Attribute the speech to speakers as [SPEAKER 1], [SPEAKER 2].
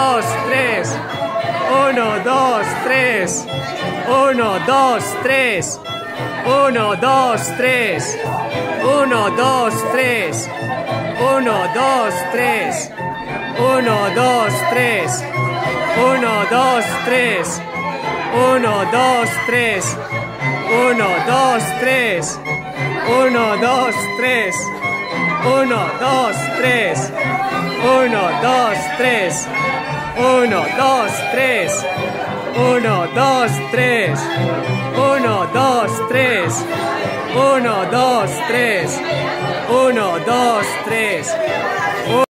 [SPEAKER 1] 2, 3. 1, 2, 3. 1, 2, 3. 1, 2, 3. 1, 2, 3. 1, 2, 3. 1, 2, 3. 1, 2, 3. 1, 2, 3. 1, 2, 3. 1, 2, 3. 1, 2, 3. 1, 2, 3. 1, 2, 3. 1, 2, 3. 1, 2, 3. 1, 2, 3. 1, 2, 3.